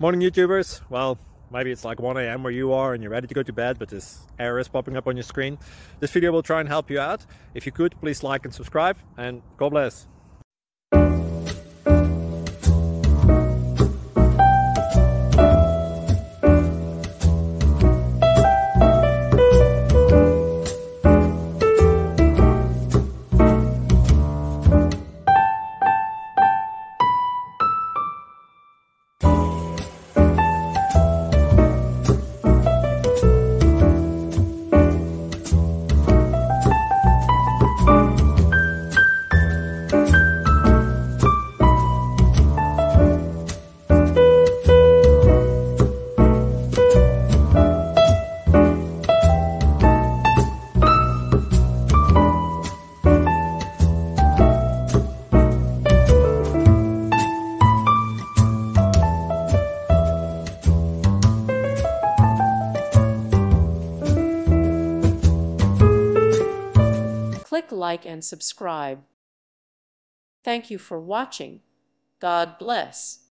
Morning YouTubers. Well, maybe it's like 1 a.m. where you are and you're ready to go to bed, but this error is popping up on your screen. This video will try and help you out. If you could, please like and subscribe, and God bless. Click like and subscribe. Thank you for watching. God bless.